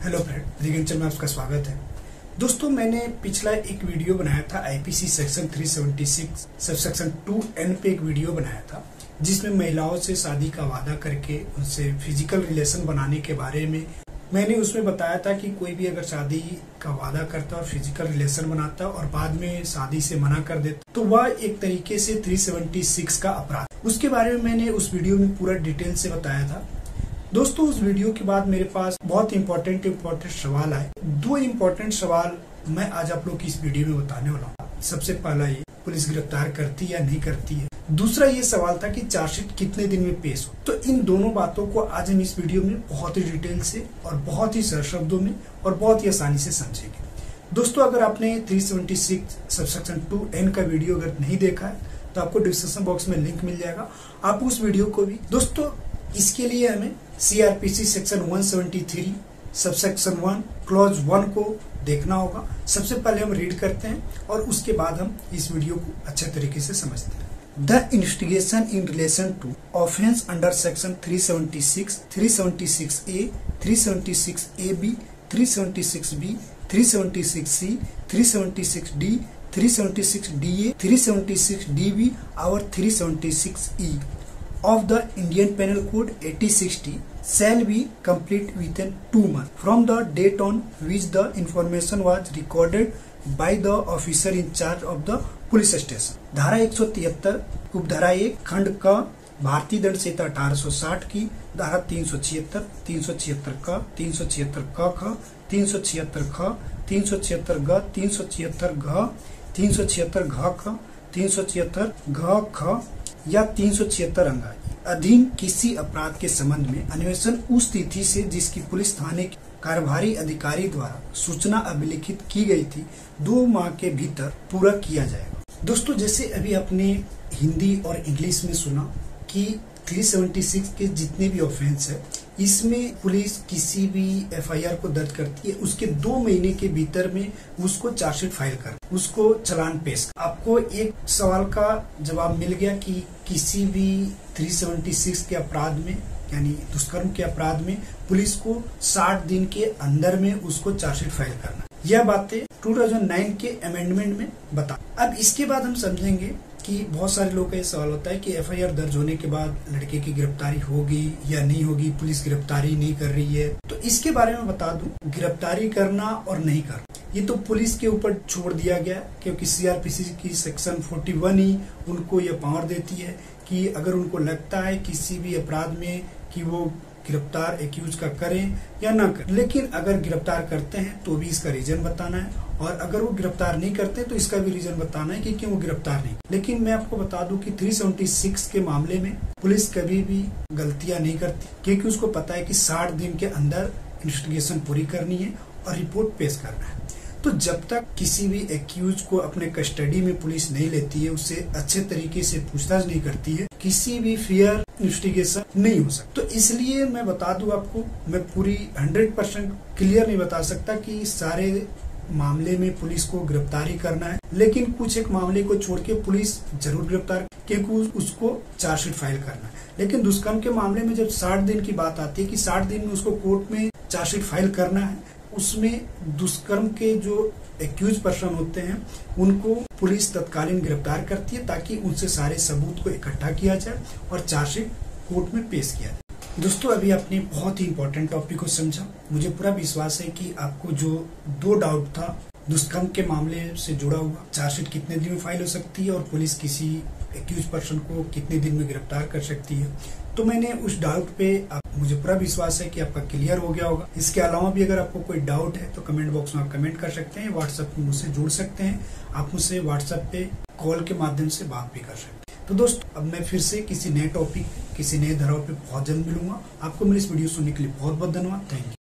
Hello friend, agriculture में आपका स्वागत है। दोस्तों, मैंने पिछला एक वीडियो बनाया था IPC section 376 sub section 2N पे एक वीडियो बनाया था, जिसमें महिलाओं से शादी का वादा करके उनसे फिजिकल रिलेशन बनाने के बारे में मैंने उसमें बताया था कि कोई भी अगर शादी का वादा करता और फिजिकल रिलेशन बनाता और बाद में शादी से मना कर देता तो वह एक तरीके से 376 का अपराध। उसके बारे में मैंने उस वीडियो में पूरा डिटेल से बताया था। दोस्तों, उस वीडियो के बाद मेरे पास बहुत इम्पोर्टेंट सवाल आए। दो इम्पोर्टेंट सवाल मैं आज आप लोग की इस वीडियो में बताने वाला हूँ। सबसे पहला ये, पुलिस गिरफ्तार करती या नहीं करती है। दूसरा ये सवाल था कि चार्जशीट कितने दिन में पेश हो। तो इन दोनों बातों को आज हम इस वीडियो में बहुत ही डिटेल से और बहुत ही सरल शब्दों में और बहुत ही आसानी से समझेंगे। दोस्तों, अगर आपने 376 सबसेक्शन 2N का वीडियो अगर नहीं देखा है तो आपको डिस्क्रिप्शन बॉक्स में लिंक मिल जाएगा, आप उस वीडियो को भी। दोस्तों, इसके लिए हमें सीआरपीसी सेक्शन 173 सबसेक्शन 1 क्लॉज 1 को देखना होगा। सबसे पहले हम रीड करते हैं और उसके बाद हम इस वीडियो को अच्छे तरीके से समझते हैं। The investigation in relation to offence under section 376, 376A, 376AB, 376B, 376C, 376D, 376DA, 376DB और 376E of the Indian Penal Code 8060 shall be complete within 2 months from the date on which the information was recorded by the officer in charge of the police station। धारा 173 उपधारा 1 खंड क भारतीय दंड संहिता 1860 की धारा 376, 376 क, 376 क ख, 376 ख, 376 ग, 376 घ, 376 घ ख, 376 घ ख या 376 अंगाई अधीन किसी अपराध के संबंध में अन्वेषण उस तिथि से जिसकी पुलिस थाने के कार्यभारी अधिकारी द्वारा सूचना अभिलिखित की गई थी 2 माह के भीतर पूरा किया जाएगा। दोस्तों, जैसे अभी आपने हिंदी और इंग्लिश में सुना कि 376 के जितने भी ऑफेंस है इसमें पुलिस किसी भी एफआईआर को दर्ज करती है, उसके 2 महीने के भीतर में उसको चार्जशीट फाइल कर उसको चालान पेश। आपको एक सवाल का जवाब मिल गया कि किसी भी 376 के अपराध में यानी दुष्कर्म के अपराध में पुलिस को 60 दिन के अंदर में उसको चार्जशीट फाइल करना। यह बातें 2009 के अमेंडमेंट में बता। अब इसके बाद हम समझेंगे कि बहुत सारे लोगों का ये सवाल होता है कि एफआईआर दर्ज होने के बाद लड़के की गिरफ्तारी होगी या नहीं होगी, पुलिस गिरफ्तारी नहीं कर रही है। तो इसके बारे में बता दूं, गिरफ्तारी करना और नहीं करना ये तो पुलिस के ऊपर छोड़ दिया गया, क्योंकि सीआरपीसी की सेक्शन 41 ही उनको ये पावर देती है कि अगर उनको लगता है किसी भी अपराध में कि वो गिरफ्तार एक्यूज का करें या ना करें, लेकिन अगर गिरफ्तार करते हैं तो भी इसका रीजन बताना है, और अगर वो गिरफ्तार नहीं करते तो इसका भी रीजन बताना है कि क्यों वो गिरफ्तार नहीं। लेकिन मैं आपको बता दूं कि 376 के मामले में पुलिस कभी भी गलतियां नहीं करती, क्योंकि उसको पता है कि 60 दिन के अंदर इन्वेस्टिगेशन पूरी करनी है और रिपोर्ट पेश करना है। तो जब तक किसी भी एक्यूज को अपने कस्टडी में पुलिस नहीं लेती है, उससे अच्छे तरीके से पूछताछ नहीं करती है, किसी भी फेयर इन्वेस्टिगेशन नहीं हो सकता। तो इसलिए मैं बता दूं आपको, मैं पूरी 100% क्लियर नहीं बता सकता कि सारे मामले में पुलिस को गिरफ्तारी करना है, लेकिन कुछ एक मामले को छोड़ के पुलिस जरूर गिरफ्तार, क्योंकि उसको चार्जशीट फाइल करना है। लेकिन दुष्कर्म के मामले में जब 60 दिन की बात आती है कि 60 दिन में उसको कोर्ट में चार्जशीट फाइल करना है, उसमें दुष्कर्म के जो एक्यूज पर्सन होते हैं उनको पुलिस तत्कालीन गिरफ्तार करती है, ताकि उनसे सारे सबूत को इकट्ठा किया जाए और चार्जशीट कोर्ट में पेश किया जाए। दोस्तों, अभी आपने बहुत ही इम्पोर्टेंट टॉपिक को समझा। मुझे पूरा विश्वास है कि आपको जो 2 डाउट था दुष्कर्म के मामले से जुड़ा हुआ, चार्जशीट कितने दिन में फाइल हो सकती है और पुलिस किसी एक्यूज पर्सन को कितने दिन में गिरफ्तार कर सकती है, तो मैंने उस डाउट पे मुझे पूरा विश्वास है कि आपका क्लियर हो गया होगा। इसके अलावा भी अगर आपको कोई डाउट है तो कमेंट बॉक्स में आप कमेंट कर सकते हैं, व्हाट्सएप में मुझसे जुड़ सकते हैं, आप मुझसे व्हाट्सएप पे कॉल के माध्यम से बात भी कर सकते हैं। तो दोस्तों, अब मैं फिर से किसी नए टॉपिक, किसी नए धाराओं पे बहुत जल्द मिलूंगा। आपको मेरी इस वीडियो सुनने के लिए बहुत बहुत धन्यवाद। Thank you.